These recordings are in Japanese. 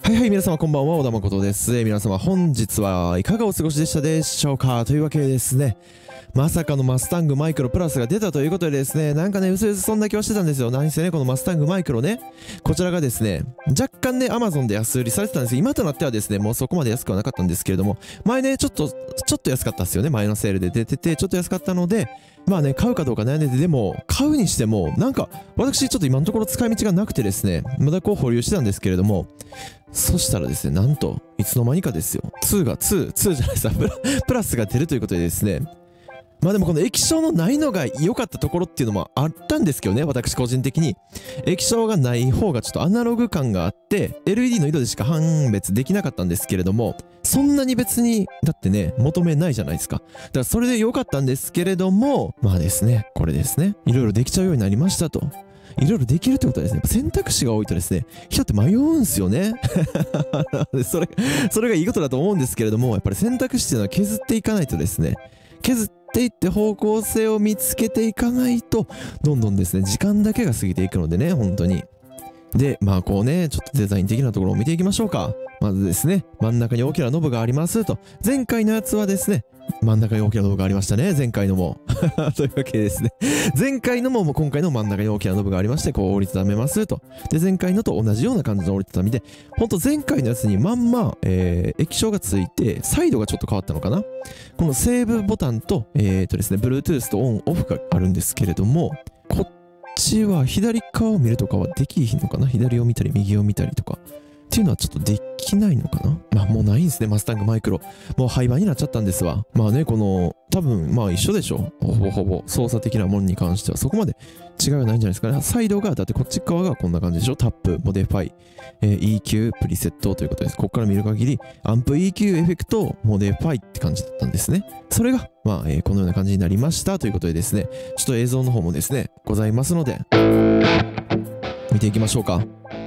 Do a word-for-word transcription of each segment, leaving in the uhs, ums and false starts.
はいはい、皆様こんばんは、小田誠です。えー皆様本日はいかがお過ごしでしたでしょうか。というわけでですね、まさかのマスタングマイクロプラスが出たということでですね、なんかね、うすうすそんな気はしてたんですよ。何せね、このマスタングマイクロね、こちらがですね、若干ね、Amazon で安売りされてたんです。今となってはですね、もうそこまで安くはなかったんですけれども、前ね、ちょっと、ちょっと安かったですよね。前のセールで出てて、ちょっと安かったので、まあね、買うかどうか悩んでて、でも、買うにしても、なんか、私ちょっと今のところ使い道がなくてですね、まだこう保留してたんですけれども、そしたらですね、なんと、いつの間にかですよ、にが、に、にじゃないですか、プラ、プラスが出るということでですね、まあでもこの液晶のないのが良かったところっていうのもあったんですけどね、私個人的に。液晶がない方がちょっとアナログ感があって、エルイーディー の色でしか判別できなかったんですけれども、そんなに別に、だってね、求めないじゃないですか。だからそれで良かったんですけれども、まあですね、これですね、いろいろできちゃうようになりましたと。いろいろできるってことはですね、選択肢が多いとですね、人って迷うんすよね。それ、それがいいことだと思うんですけれども、やっぱり選択肢っていうのは削っていかないとですね、削っていって方向性を見つけていかないと、どんどんですね、時間だけが過ぎていくのでね、本当に。で、まあこうね、ちょっとデザイン的なところを見ていきましょうか。まずですね、真ん中に大きなノブがありますと。前回のやつはですね、真ん中に大きなノブがありましたね、前回のも。というわけでですね、前回のも今回の真ん中に大きなノブがありまして、こう折りたためますと。で、前回のと同じような感じの折りたたみで、ほんと前回のやつにまんま、えー、液晶がついて、サイドがちょっと変わったのかな。このセーブボタンと、えーとですね、Bluetooth とオンオフがあるんですけれども、こっちは左側を見るとかはできひんのかな。左を見たり右を見たりとか。っていうのはちょっとできないのかな。まあもうないんですね、マスタングマイクロ。もう廃盤になっちゃったんですわ。まあね、この、多分まあ一緒でしょ。ほぼほぼ操作的なものに関してはそこまで違いはないんじゃないですかね。サイドが、だってこっち側がこんな感じでしょ。タップ、モデファイ、えー、イーキュー、プリセットということです。ここから見る限り、アンプ イーキュー エフェクト、モデファイって感じだったんですね。それが、まあ、えー、このような感じになりましたということでですね、ちょっと映像の方もですね、ございますので、見ていきましょうか。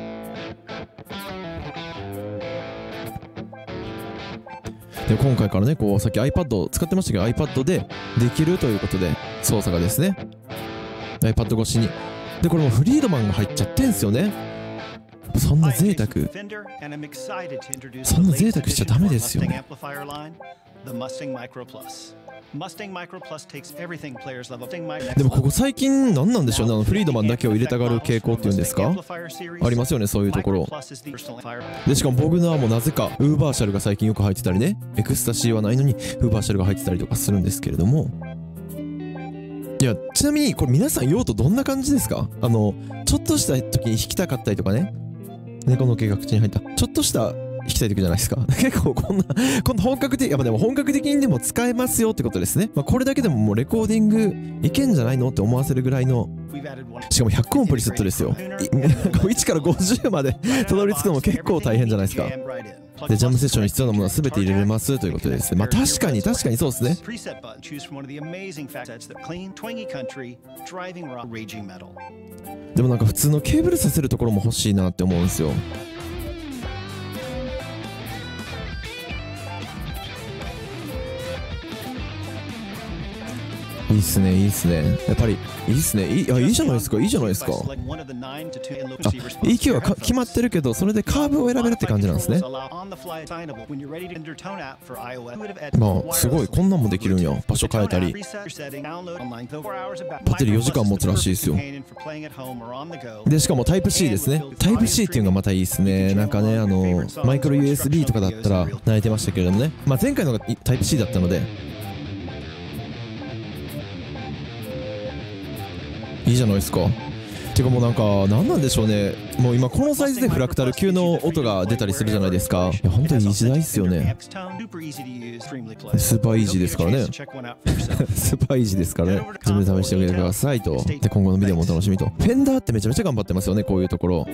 で今回からね、こうさっき iPad を使ってましたけど iPad でできるということで操作がですね iPad 越しにでこれもフリードマンが入っちゃってんすよね。そんな贅沢そんな贅沢しちゃダメですよね。でもここ最近何なんでしょうね、あのフリードマンだけを入れたがる傾向っていうんですか、ありますよね、そういうところで。しかもボグナーもなぜかウーバーシャルが最近よく入ってたりね、エクスタシーはないのにウーバーシャルが入ってたりとかするんですけれども、いやちなみにこれ皆さん用途どんな感じですか。あのちょっとした時に弾きたかったりとかね、猫の毛が口に入ったちょっとした弾きたい時じゃないですか。結構こんな、こんな本格的、やっぱでも本格的にでも使えますよってことですね。まあこれだけでももうレコーディングいけんじゃないのって思わせるぐらいの、しかもひゃくおんプリセットですよ。いちからごじゅうまでたどり着くのも結構大変じゃないですか。で、ジャムセッションに必要なものは全て入れれますということでですね。まあ確かに確かにそうですね。でもなんか普通のケーブルさせるところも欲しいなって思うんですよ。いいっすね、いいっすね。やっぱり、いいっすね。いい、あ、いいじゃないですか、いいじゃないですか。あ、イーキュー はか決まってるけど、それでカーブを選べるって感じなんですね。まあ、すごい、こんなんもできるんや。場所変えたり。バッテリーよじかん持つらしいですよ。で、しかもタイプ C ですね。タイプ C っていうのがまたいいっすね。なんかね、あの、マイクロ ユーエスビー とかだったら慣れてましたけれどもね。まあ、前回のがタイプ C だったので、いいじゃないですか。てかもうなんか何なんでしょうね、もう今このサイズでフラクタル級の音が出たりするじゃないですか。いや本当にいい時代っすよね。スーパーイージーですからね。スーパーイージーですからね。自分で試してみてくださいと。で今後のビデオもお楽しみと。フェンダーってめちゃめちゃ頑張ってますよね、こういうところ。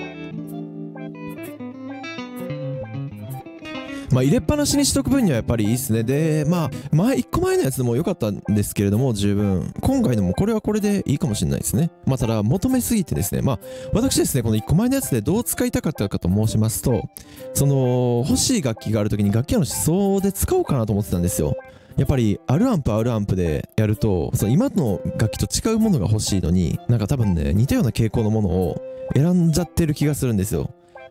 まあ入れっぱなしにしとく分にはやっぱりいいっすね。で、まあ、前、いっこまえのやつでも良かったんですけれども、十分。今回のもこれはこれでいいかもしれないですね。まあ、ただ、求めすぎてですね。まあ、私ですね、このいっこまえのやつでどう使いたかったかと申しますと、その、欲しい楽器があるときに楽器の思想で使おうかなと思ってたんですよ。やっぱり、あるアンプあるアンプでやると、その今の楽器と違うものが欲しいのに、なんか多分ね、似たような傾向のものを選んじゃってる気がするんですよ。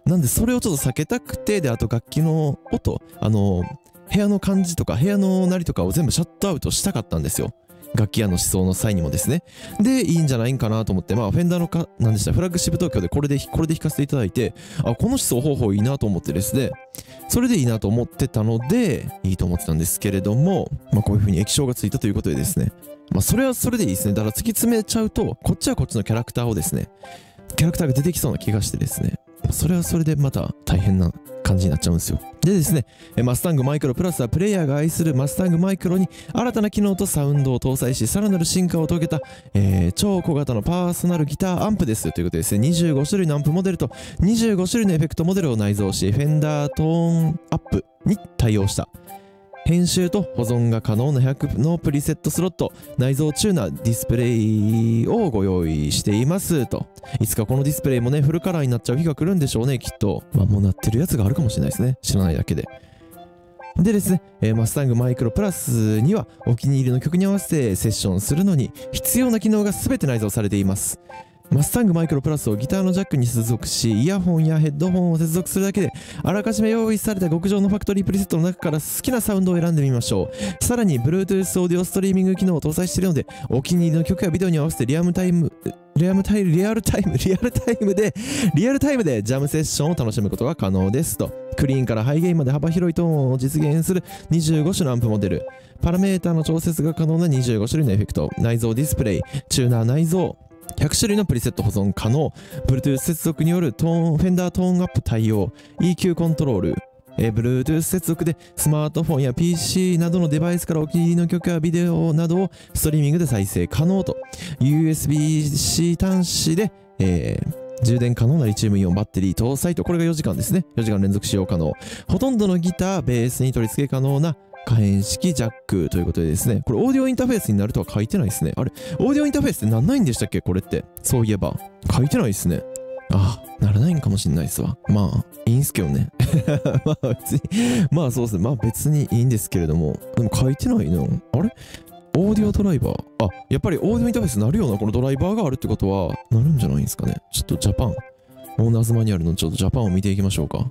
なんでそれをちょっと避けたくて、で、あと楽器の音、あの、部屋の感じとか、部屋の鳴りとかを全部シャットアウトしたかったんですよ。楽器屋の思想の際にもですね。で、いいんじゃないんかなと思って、まあ、フェンダーのか、なんでした、フラッグシップ東京でこれで、これで弾かせていただいて、あ、この思想方法いいなと思ってですね、それでいいなと思ってたので、いいと思ってたんですけれども、まあ、こういう風に液晶がついたということでですね、まあ、それはそれでいいですね。だから突き詰めちゃうと、こっちはこっちのキャラクターをですね、キャラクターが出てきそうな気がしてですね、それはそれでまた大変な感じになっちゃうんですよ。でですね、マスタングマイクロプラスはプレイヤーが愛するマスタングマイクロに新たな機能とサウンドを搭載し、さらなる進化を遂げた、えー、超小型のパーソナルギターアンプですということでですね、にじゅうご種類のアンプモデルとにじゅうご種類のエフェクトモデルを内蔵し、フェンダートーンアップに対応した。編集と保存が可能なひゃくのプリセットスロット、内蔵チューナーディスプレイをご用意していますと。いつかこのディスプレイもね、フルカラーになっちゃう日が来るんでしょうね、きっと。まあもうなってるやつがあるかもしれないですね。知らないだけで。でですね、えー、マスタングマイクロプラスにはお気に入りの曲に合わせてセッションするのに必要な機能が全て内蔵されています。マスタングマイクロプラスをギターのジャックに接続し、イヤホンやヘッドホンを接続するだけで、あらかじめ用意された極上のファクトリープリセットの中から好きなサウンドを選んでみましょう。さらに、Bluetooth オーディオストリーミング機能を搭載しているので、お気に入りの曲やビデオに合わせてリアムタイム、リアムタイム、リアルタイム、リアルタイムで、リアルタイムでジャムセッションを楽しむことが可能ですと。クリーンからハイゲインまで幅広いトーンを実現するにじゅうご種のアンプモデル、パラメーターの調節が可能なにじゅうご種類のエフェクト、内蔵ディスプレイ、チューナー内蔵、ひゃく種類のプリセット保存可能、Bluetooth 接続によるトーン、フェンダートーンアップ対応、イーキュー コントロール、えー、Bluetooth 接続でスマートフォンや ピーシー などのデバイスからお気に入りの曲やビデオなどをストリーミングで再生可能と、ユーエスビー-C 端子で、えー、充電可能なリチウムイオンバッテリー搭載と、これがよじかんですね。よじかん連続使用可能。ほとんどのギター、ベースに取り付け可能な可変式ジャックということでですね、これオーディオインターフェースになるとは書いてないですね。あれ、オーディオインターフェースってなんないんでしたっけこれって。そういえば。書いてないですね。ああ、ならないんかもしんないですわ。まあ、いいんすけどね。まあ別に、まあそうですね。まあ別にいいんですけれども。でも書いてないの。あれオーディオドライバー。あ、やっぱりオーディオインターフェースになるようなこのドライバーがあるってことは、なるんじゃないんですかね。ちょっとジャパン。オーナーズマニュアルのちょっとジャパンを見ていきましょうか。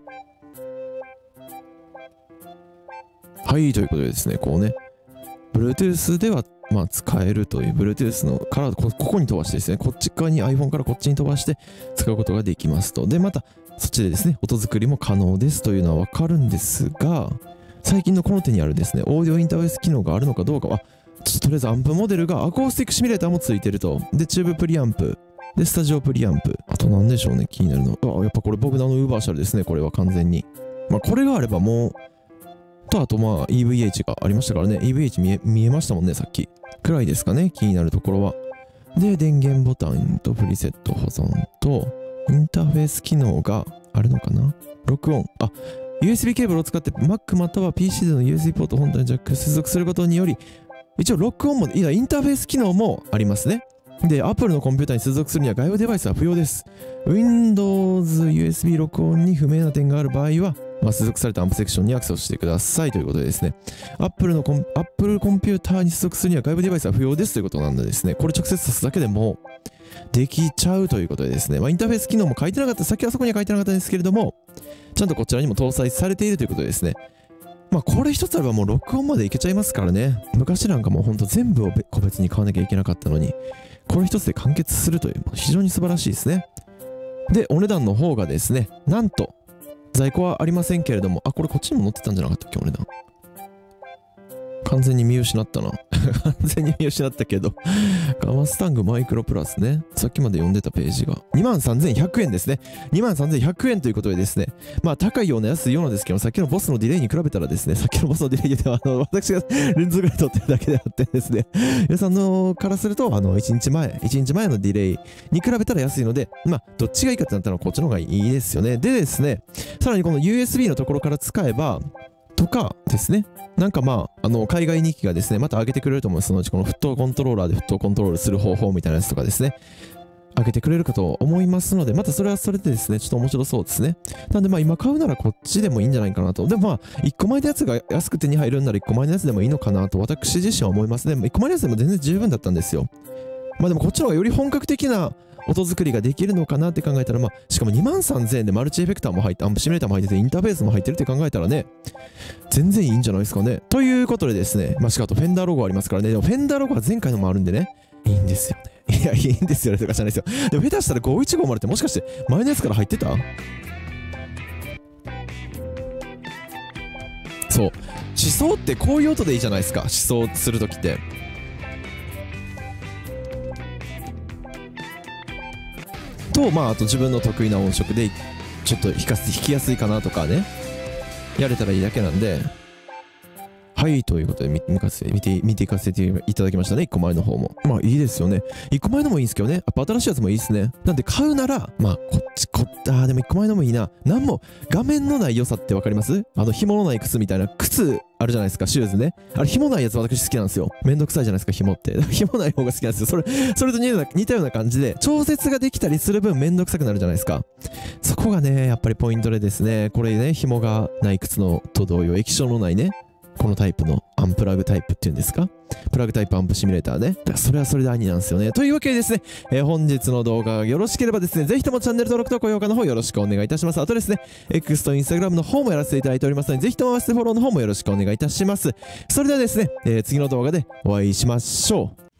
はい、ということでですね、こうね、Bluetooth では、まあ、使えるという、Bluetooth のからこ、ここに飛ばしてですね、こっち側に iPhone からこっちに飛ばして使うことができますと。で、また、そっちでですね、音作りも可能ですというのはわかるんですが、最近のこの手にあるですね、オーディオインターフェース機能があるのかどうかは、ちょっととりあえずアンプモデルがアコースティックシミュレーターもついてると。で、チューブプリアンプ。で、スタジオプリアンプ。あと何でしょうね、気になるの。あ、やっぱこれボグナのウーバーシャルですね、これは完全に。まあ、これがあればもう、と、あとまあ イーブイエイチ がありましたからね。イーブイエイチ 見え、見えましたもんね、さっき。くらいですかね、気になるところは。で、電源ボタンとプリセット保存と、インターフェース機能があるのかな。録音。あ、ユーエスビー ケーブルを使って Mac または ピーシー での ユーエスビー ポート本体にジャック接続することにより、一応録音も、いや、インターフェース機能もありますね。で、Apple のコンピューターに接続するには外部デバイスは不要です。Windows ユーエスビー 録音に不明な点がある場合は、まあ、接続されたアンプセクションにアクセスしてくださいということでですね、Apple のコン、Apple コンピューターに接続するには外部デバイスは不要ですということなんでですね、これ直接挿すだけでもできちゃうということでですね、まあ、インターフェース機能も書いてなかった、さっきはそこには書いてなかったんですけれども、ちゃんとこちらにも搭載されているということでですね、まあこれ一つあればもう録音までいけちゃいますからね。昔なんかもうほんと全部を個別に買わなきゃいけなかったのに、これ一つで完結するという、非常に素晴らしいですね。で、お値段の方がですね、なんと、在庫はありませんけれども、あ、これこっちにも載ってたんじゃなかったっけ、お値段。完全に見失ったな。完全に見失ったけど。ガマスタングマイクロプラスね。さっきまで読んでたページが。にまんさんぜんひゃくえんですね。にまんさんぜんひゃくえんということでですね。まあ高いような安いようなですけど、さっきのボスのディレイに比べたらですね、さっきのボスのディレイでは、あの、私がレンズぐらい撮ってるだけであってですね、皆さんのからすると、あの、いちにちまえ、いちにちまえのディレイに比べたら安いので、まあ、どっちがいいかってなったらこっちの方がいいですよね。でですね、さらにこの ユーエスビー のところから使えば、とかですね。なんかまあ、あの、海外日記がですね、また上げてくれると思う。そのうちこのフットコントローラーでフットコントロールする方法みたいなやつとかですね。上げてくれるかと思いますので、またそれはそれでですね、ちょっと面白そうですね。なんでまあ今買うならこっちでもいいんじゃないかなと。でもまあ、いっこまえのやつが安く手に入るんならいっこまえのやつでもいいのかなと私自身は思いますね。いっこまえのやつでも全然十分だったんですよ。まあでもこっちの方がより本格的な音作りができるのかなって考えたら、まあ、しかもにまんさんぜんえんでマルチエフェクターも入って、アンプシミュレーターも入ってて、インターフェースも入ってるって考えたらね、全然いいんじゃないですかね。ということでですね、まあ、しかもフェンダーロゴありますからね、でもフェンダーロゴは前回のもあるんでね、いいんですよね。いや、いいんですよねとかじゃないですよ。でも下手したらごいちごまるってもしかして前のやつから入ってた？そう。思想ってこういう音でいいじゃないですか。思想するときって。と、まあ、あと自分の得意な音色で、ちょっと弾かせ、弾きやすいかなとかね。やれたらいいだけなんで。はい、ということで見、見かせ、見て、見ていかせていただきましたね。いっこまえの方も。まあいいですよね。いっこまえのもいいんですけどね。やっぱ新しいやつもいいですね。なんで買うなら、まあこっち、こっ、あーでもいっこまえのもいいな。なんも、画面のない良さってわかります？あの、紐のない靴みたいな、靴あるじゃないですか、シューズね。あれ、紐ないやつ私好きなんですよ。めんどくさいじゃないですか、紐って。紐ない方が好きなんですよ。それ、それと似たような、似たような感じで、調節ができたりする分めんどくさくなるじゃないですか。そこがね、やっぱりポイントでですね、これね、紐がない靴のと同様、液晶のないね、このタイプのアンプラグタイプっていうんですか？プラグタイプアンプシミュレーターね。だからそれはそれで兄なんですよね。というわけでですね、えー、本日の動画がよろしければですね、ぜひともチャンネル登録と高評価の方よろしくお願いいたします。あとですね、X と Instagram の方もやらせていただいておりますので、ぜひとも合わせてフォローの方もよろしくお願いいたします。それではですね、えー、次の動画でお会いしましょう。